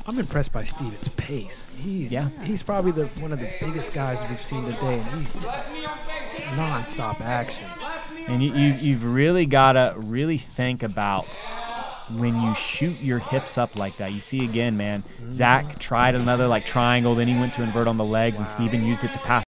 I'm impressed by Steven's pace. He's probably one of the biggest guys we've seen today, and he's just nonstop action. And you've really got to really think about when you shoot your hips up like that. You see again, man, Zach tried another like triangle, then he went to invert on the legs, and Steven used it to pass